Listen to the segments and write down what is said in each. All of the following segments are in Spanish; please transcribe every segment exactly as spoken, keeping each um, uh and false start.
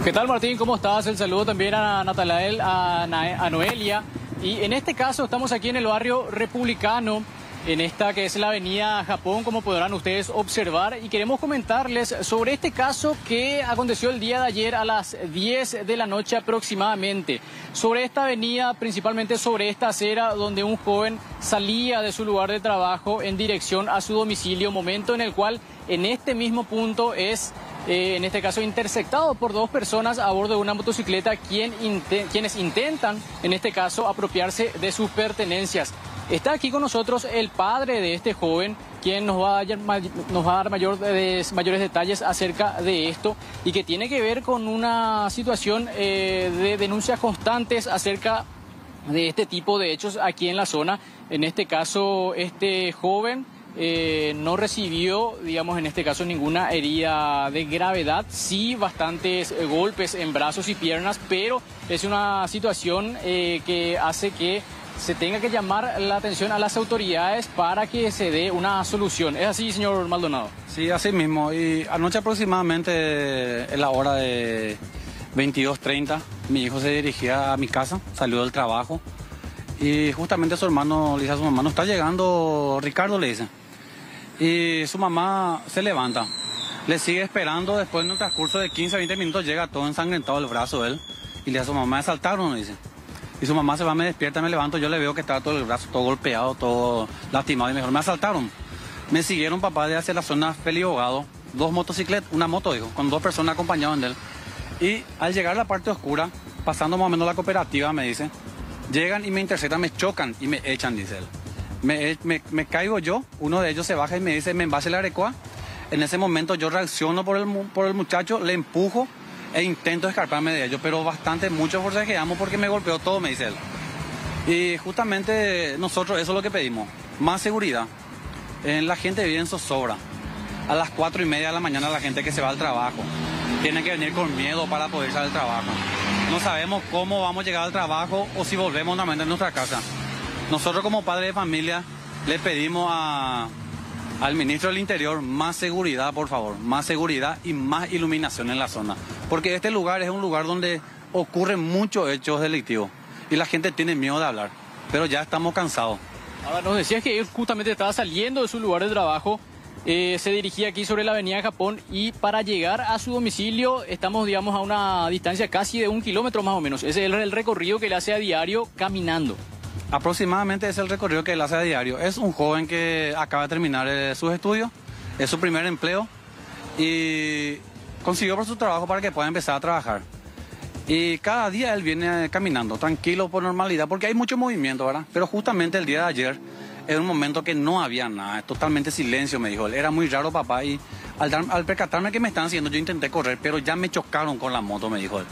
¿Qué tal, Martín? ¿Cómo estás? El saludo también a Natalael, a, Na- a Noelia. Y en este caso estamos aquí en el barrio Republicano, en esta que es la avenida Japón, como podrán ustedes observar. Y queremos comentarles sobre este caso que aconteció el día de ayer a las diez de la noche aproximadamente. Sobre esta avenida, principalmente sobre esta acera donde un joven salía de su lugar de trabajo en dirección a su domicilio, momento en el cual en este mismo punto es... Eh, en este caso interceptado por dos personas a bordo de una motocicleta quien inte- quienes intentan, en este caso, apropiarse de sus pertenencias. Está aquí con nosotros el padre de este joven, quien nos va a dar, nos va a dar mayor, de, mayores detalles acerca de esto y que tiene que ver con una situación eh, de denuncias constantes acerca de este tipo de hechos aquí en la zona. En este caso, este joven... Eh, no recibió, digamos, en este caso ninguna herida de gravedad, sí bastantes eh, golpes en brazos y piernas, pero es una situación eh, que hace que se tenga que llamar la atención a las autoridades para que se dé una solución. ¿Es así, señor Maldonado? Sí, así mismo. Y anoche aproximadamente, en la hora de veintidós treinta, mi hijo se dirigía a mi casa, salió del trabajo y justamente su hermano le dice a su mamá, no está llegando Ricardo, le dice. Y su mamá se levanta, le sigue esperando, después en un transcurso de quince a veinte minutos llega todo ensangrentado el brazo de él y le dice a su mamá, me asaltaron, le dice. Y su mamá se va, me despierta, me levanto, yo le veo que está todo el brazo, todo golpeado, todo lastimado y me dijo, me asaltaron. Me siguieron, papá, de hacia la zona Félix Hogado, dos motocicletas, una moto, dijo, con dos personas acompañaban de él. Y al llegar a la parte oscura, pasando más o menos la cooperativa, me dice, llegan y me interceptan, me chocan y me echan, dice él. Me, me, me caigo yo, uno de ellos se baja y me dice, me envase la arecoa. En ese momento yo reacciono por el, por el muchacho, le empujo e intento escarparme de ellos, pero bastante, mucho forcejeamos porque me golpeó todo, me dice él. Y justamente nosotros eso es lo que pedimos, más seguridad. Eh, la gente vive en zozobra. A las cuatro y media de la mañana la gente que se va al trabajo tiene que venir con miedo para poder salir al trabajo. No sabemos cómo vamos a llegar al trabajo o si volvemos nuevamente a nuestra casa. Nosotros como padres de familia le pedimos a, al ministro del Interior más seguridad, por favor, más seguridad y más iluminación en la zona. Porque este lugar es un lugar donde ocurren muchos hechos delictivos y la gente tiene miedo de hablar, pero ya estamos cansados. Ahora, nos decías que él justamente estaba saliendo de su lugar de trabajo, eh, se dirigía aquí sobre la avenida Japón y para llegar a su domicilio estamos, digamos, a una distancia casi de un kilómetro más o menos. Ese es el, el recorrido que él hace a diario caminando. Aproximadamente es el recorrido que él hace a diario. Es un joven que acaba de terminar eh, sus estudios, es su primer empleo y consiguió por su trabajo para que pueda empezar a trabajar. Y cada día él viene caminando, tranquilo, por normalidad, porque hay mucho movimiento, ¿verdad? Pero justamente el día de ayer era un momento que no había nada, totalmente silencio, me dijo él. Era muy raro, papá, y al, dar, al percatarme que me están haciendo, yo intenté correr, pero ya me chocaron con la moto, me dijo él.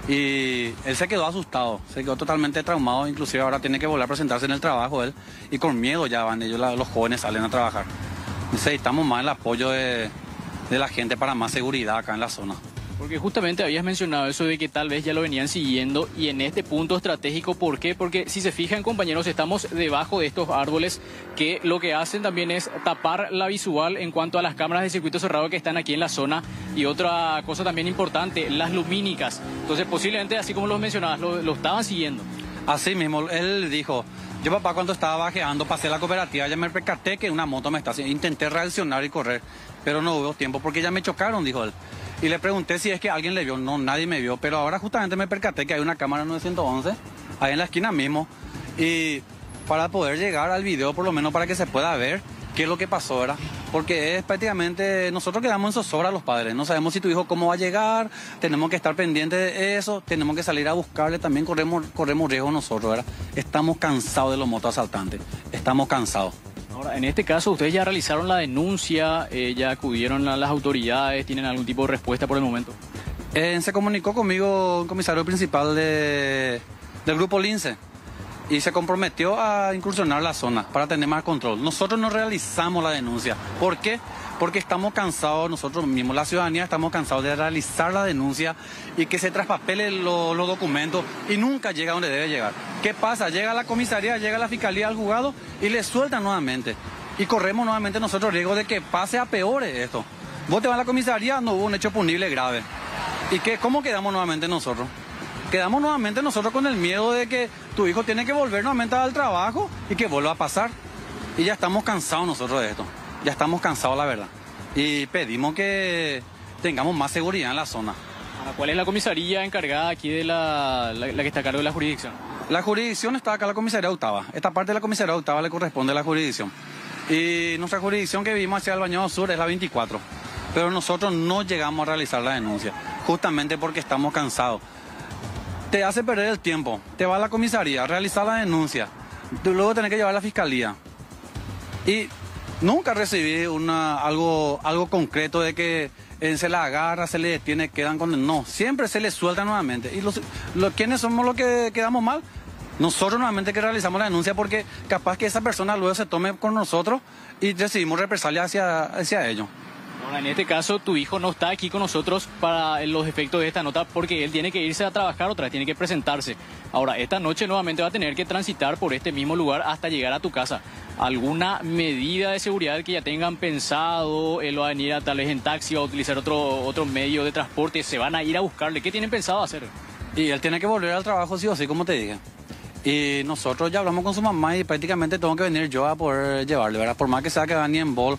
Y él se quedó asustado, se quedó totalmente traumado, inclusive ahora tiene que volver a presentarse en el trabajo él, y con miedo ya van ellos, la, los jóvenes salen a trabajar. Necesitamos más el apoyo de, de la gente para más seguridad acá en la zona. Porque justamente habías mencionado eso de que tal vez ya lo venían siguiendo y en este punto estratégico, ¿por qué? Porque si se fijan, compañeros, estamos debajo de estos árboles que lo que hacen también es tapar la visual en cuanto a las cámaras de circuito cerrado que están aquí en la zona y otra cosa también importante, las lumínicas. Entonces posiblemente, así como lo mencionabas, lo, lo estaban siguiendo. Así mismo, él dijo, yo papá cuando estaba bajeando, pasé la cooperativa, ya me percaté que una moto me está haciendo, intenté reaccionar y correr, pero no hubo tiempo porque ya me chocaron, dijo él. Y le pregunté si es que alguien le vio, no, nadie me vio, pero ahora justamente me percaté que hay una cámara nueve once ahí en la esquina mismo y para poder llegar al video, por lo menos para que se pueda ver qué es lo que pasó, ¿verdad? Porque es prácticamente, nosotros quedamos en zozobra los padres, no sabemos si tu hijo cómo va a llegar, tenemos que estar pendientes de eso, tenemos que salir a buscarle, también corremos, corremos riesgo nosotros, ¿verdad? Estamos cansados de los motoasaltantes, estamos cansados. Ahora, en este caso, ustedes ya realizaron la denuncia, eh, ya acudieron a las autoridades, ¿tienen algún tipo de respuesta por el momento? Eh, se comunicó conmigo el comisario principal de, del grupo Lince y se comprometió a incursionar la zona para tener más control. Nosotros no realizamos la denuncia. ¿Por qué? Porque estamos cansados, nosotros mismos, la ciudadanía, estamos cansados de realizar la denuncia y que se traspapelen lo, los documentos y nunca llega donde debe llegar. ¿Qué pasa? Llega a la comisaría, llega a la fiscalía al juzgado y le sueltan nuevamente. Y corremos nuevamente nosotros riesgo de que pase a peores esto. Vos te vas a la comisaría, no hubo un hecho punible grave. ¿Y qué, cómo quedamos nuevamente nosotros? Quedamos nuevamente nosotros con el miedo de que tu hijo tiene que volver nuevamente al trabajo y que vuelva a pasar. Y ya estamos cansados nosotros de esto. Ya estamos cansados, la verdad. Y pedimos que tengamos más seguridad en la zona. ¿Cuál es la comisaría encargada aquí de la, la, la que está a cargo de la jurisdicción? La jurisdicción está acá en la comisaría octava. Esta parte de la comisaría octava le corresponde a la jurisdicción. Y nuestra jurisdicción que vivimos hacia el Bañado Sur es la veinticuatro. Pero nosotros no llegamos a realizar la denuncia, justamente porque estamos cansados. Te hace perder el tiempo, te va a la comisaría, realizar la denuncia, luego tenés que llevar a la fiscalía. Y nunca recibí una, algo, algo concreto de que eh, se la agarra, se le detiene, quedan con... No, siempre se les suelta nuevamente. ¿Y los, los, quiénes somos los que quedamos mal? Nosotros nuevamente que realizamos la denuncia porque capaz que esa persona luego se tome con nosotros y recibimos represalias hacia, hacia ellos. Ahora, en este caso, tu hijo no está aquí con nosotros para los efectos de esta nota porque él tiene que irse a trabajar otra vez, tiene que presentarse. Ahora, esta noche nuevamente va a tener que transitar por este mismo lugar hasta llegar a tu casa. ¿Alguna medida de seguridad que ya tengan pensado? Él va a venir a, tal vez en taxi o a utilizar otro, otro medio de transporte. ¿Se van a ir a buscarle? ¿Qué tienen pensado hacer? Y él tiene que volver al trabajo sí o sí, como te dije. Y nosotros ya hablamos con su mamá y prácticamente tengo que venir yo a poder llevarle, ¿verdad? Por más que sea que va ni en bol.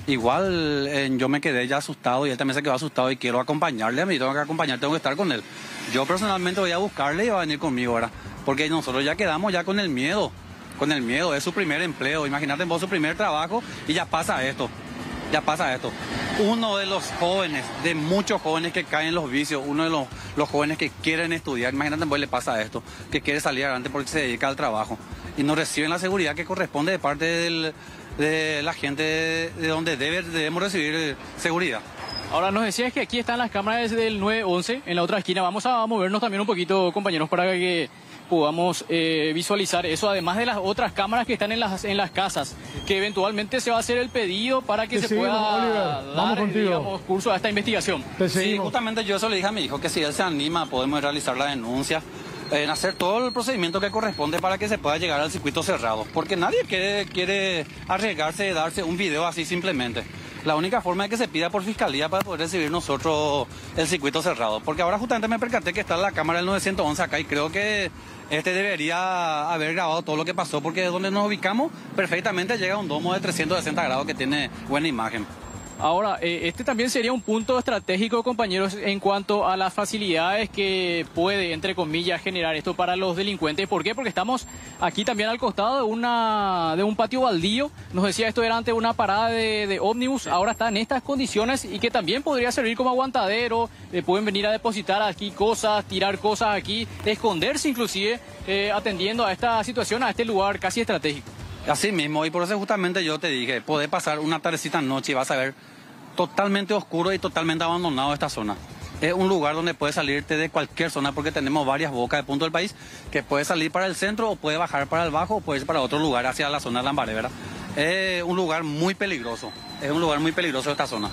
Igual eh, yo me quedé ya asustado y él también se quedó asustado y quiero acompañarle. A mí tengo que acompañar, tengo que estar con él. Yo personalmente voy a buscarle y va a venir conmigo, ¿verdad? Porque nosotros ya quedamos ya con el miedo. Con el miedo, es su primer empleo. Imagínate vos su primer trabajo y ya pasa esto. Ya pasa esto. Uno de los jóvenes, de muchos jóvenes que caen en los vicios, uno de los, los jóvenes que quieren estudiar, imagínate vos le pasa esto, que quiere salir adelante porque se dedica al trabajo y no reciben la seguridad que corresponde de parte del, de la gente de, de donde debe, debemos recibir seguridad. Ahora nos decías que aquí están las cámaras del nueve once en la otra esquina. Vamos a movernos también un poquito, compañeros, para que podamos eh, visualizar eso, además de las otras cámaras que están en las en las casas, que eventualmente se va a hacer el pedido para que Te se seguimos, pueda Oliver. Vamos dar, contigo. digamos, curso a esta investigación. Te Sí, seguimos. justamente yo eso le dije a mi hijo, que si él se anima podemos realizar la denuncia, en hacer todo el procedimiento que corresponde para que se pueda llegar al circuito cerrado, porque nadie quiere, quiere arriesgarse de darse un video así simplemente. La única forma es que se pida por fiscalía para poder recibir nosotros el circuito cerrado, porque ahora justamente me percaté que está la cámara del nueve once acá y creo que este debería haber grabado todo lo que pasó, porque de donde nos ubicamos perfectamente llega un domo de trescientos sesenta grados que tiene buena imagen. Ahora, eh, este también sería un punto estratégico, compañeros, en cuanto a las facilidades que puede, entre comillas, generar esto para los delincuentes. ¿Por qué? Porque estamos aquí también al costado de una de un patio baldío. Nos decía, esto era antes una parada de, de ómnibus, sí. Ahora está en estas condiciones y que también podría servir como aguantadero. Eh, pueden venir a depositar aquí cosas, tirar cosas aquí, esconderse inclusive, eh, atendiendo a esta situación, a este lugar casi estratégico. Así mismo, y por eso justamente yo te dije, podés pasar una tardecita noche y vas a ver totalmente oscuro y totalmente abandonado esta zona. Es un lugar donde puedes salirte de cualquier zona porque tenemos varias bocas de punto del país que puedes salir para el centro o puedes bajar para el bajo o puedes ir para otro lugar hacia la zona de Lambaré, ¿verdad? Es un lugar muy peligroso, es un lugar muy peligroso esta zona.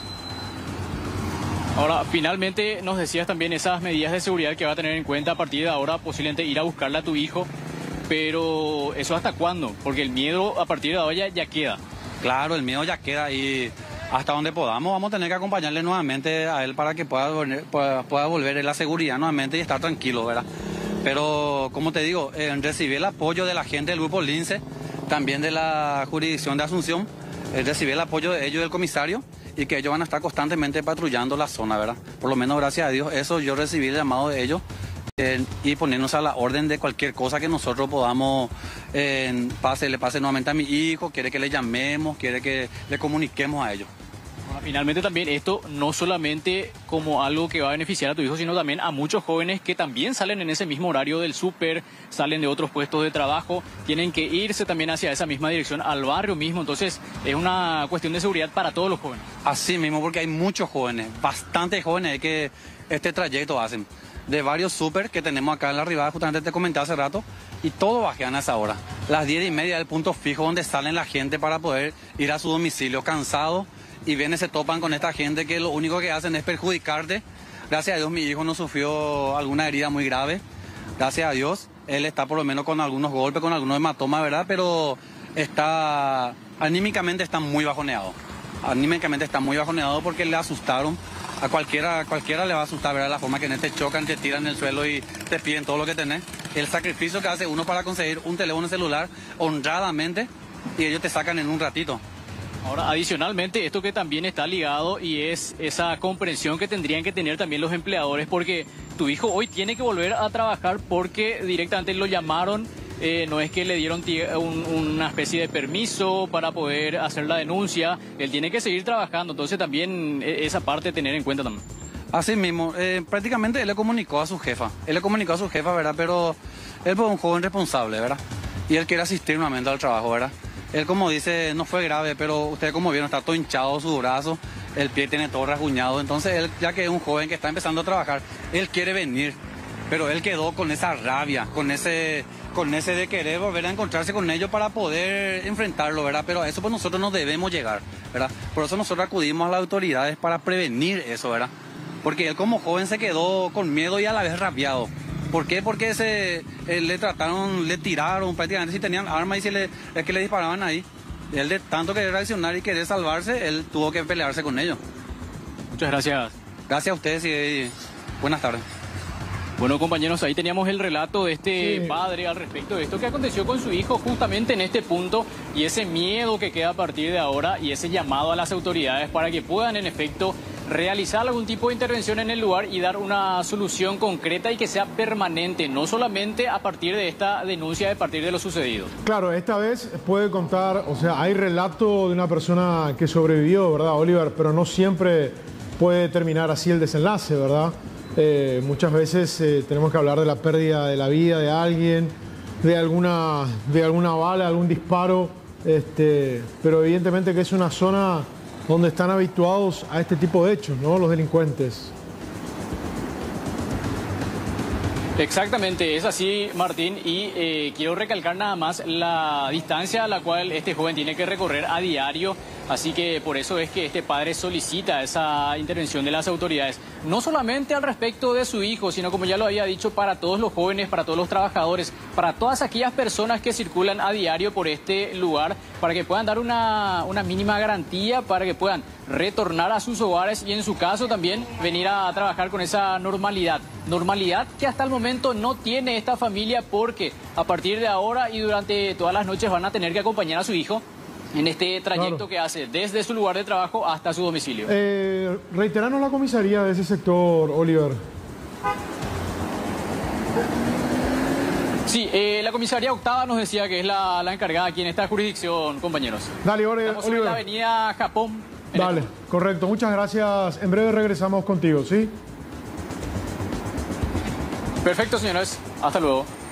Ahora, finalmente nos decías también esas medidas de seguridad que va a tener en cuenta a partir de ahora, posiblemente ir a buscarle a tu hijo. Pero ¿eso hasta cuándo? Porque el miedo a partir de ahora ya, ya queda. Claro, el miedo ya queda y hasta donde podamos vamos a tener que acompañarle nuevamente a él para que pueda volver, pueda, pueda volver en la seguridad nuevamente y estar tranquilo, ¿verdad? Pero como te digo, eh, recibí el apoyo de la gente del grupo Lince, también de la jurisdicción de Asunción, eh, recibí el apoyo de ellos del comisario y que ellos van a estar constantemente patrullando la zona, ¿verdad? Por lo menos gracias a Dios, eso yo recibí el llamado de ellos. Eh, y ponernos a la orden de cualquier cosa que nosotros podamos eh, pase, le pase nuevamente a mi hijo, quiere que le llamemos, quiere que le comuniquemos a ellos. Bueno, finalmente también esto no solamente como algo que va a beneficiar a tu hijo, sino también a muchos jóvenes que también salen en ese mismo horario del súper, salen de otros puestos de trabajo, tienen que irse también hacia esa misma dirección, al barrio mismo, entonces es una cuestión de seguridad para todos los jóvenes. Así mismo, porque hay muchos jóvenes, bastantes jóvenes que este trayecto hacen. De varios súper que tenemos acá en la Ribada, justamente te comenté hace rato, y todo bajean a esa hora. Las diez y media del punto fijo donde salen la gente para poder ir a su domicilio cansados y vienen, se topan con esta gente que lo único que hacen es perjudicarte. Gracias a Dios mi hijo no sufrió alguna herida muy grave, gracias a Dios. Él está por lo menos con algunos golpes, con algunos hematomas, ¿verdad? Pero está, anímicamente está muy bajoneado. Anímicamente está muy bajoneado porque le asustaron A cualquiera, a cualquiera le va a asustar, ¿verdad? La forma que en te chocan, te tiran en el suelo y te piden todo lo que tenés. El sacrificio que hace uno para conseguir un teléfono celular honradamente y ellos te sacan en un ratito. Ahora, adicionalmente, esto que también está ligado y es esa comprensión que tendrían que tener también los empleadores, porque tu hijo hoy tiene que volver a trabajar porque directamente lo llamaron, eh, no es que le dieron un, una especie de permiso para poder hacer la denuncia, él tiene que seguir trabajando, entonces también esa parte tener en cuenta también. Así mismo, eh, prácticamente él le comunicó a su jefa, él le comunicó a su jefa, ¿verdad? Pero él fue un joven responsable, ¿verdad? Y él quiere asistir nuevamente al trabajo, ¿verdad? Él, como dice, no fue grave, pero ustedes como vieron, está todo hinchado su brazo, el pie tiene todo rasguñado. Entonces él, ya que es un joven que está empezando a trabajar, él quiere venir, pero él quedó con esa rabia, con ese, con ese de querer volver a encontrarse con ellos para poder enfrentarlo, ¿verdad? Pero a eso pues nosotros no debemos llegar, ¿verdad? Por eso nosotros acudimos a las autoridades para prevenir eso, ¿verdad? Porque él como joven se quedó con miedo y a la vez rabiado. ¿Por qué? Porque se, eh, le trataron, le tiraron prácticamente, si tenían armas y se le, es que le disparaban ahí. Él de tanto querer reaccionar y querer salvarse, él tuvo que pelearse con ellos. Muchas gracias. Gracias a ustedes y, y buenas tardes. Bueno, compañeros, ahí teníamos el relato de este Sí. padre al respecto de esto que aconteció con su hijo justamente en este punto y ese miedo que queda a partir de ahora y ese llamado a las autoridades para que puedan en efecto realizar algún tipo de intervención en el lugar y dar una solución concreta y que sea permanente, no solamente a partir de esta denuncia, a partir de lo sucedido. Claro, esta vez puede contar, o sea, hay relato de una persona que sobrevivió, ¿verdad, Oliver? Pero no siempre puede terminar así el desenlace, ¿verdad? Eh, muchas veces eh, tenemos que hablar de la pérdida de la vida de alguien, de alguna, de alguna bala, algún disparo, este, pero evidentemente que es una zona donde están habituados a este tipo de hechos, ¿no? Los delincuentes. Exactamente, es así, Martín, y eh, quiero recalcar nada más la distancia a la cual este joven tiene que recorrer a diario, así que por eso es que este padre solicita esa intervención de las autoridades, no solamente al respecto de su hijo, sino como ya lo había dicho, para todos los jóvenes, para todos los trabajadores, para todas aquellas personas que circulan a diario por este lugar, para que puedan dar una, una mínima garantía, para que puedan retornar a sus hogares y en su caso también venir a trabajar con esa normalidad. Normalidad que hasta el momento no tiene esta familia porque a partir de ahora y durante todas las noches van a tener que acompañar a su hijo en este trayecto Claro. que hace desde su lugar de trabajo hasta su domicilio. Eh, reiteranos la comisaría de ese sector, Oliver. Sí, eh, la comisaría octava nos decía que es la, la encargada aquí en esta jurisdicción, compañeros. Dale, Oliver. Estamos sobre la avenida Japón. en Dale, este- correcto. Muchas gracias. En breve regresamos contigo, ¿sí? Perfecto, señores. Hasta luego.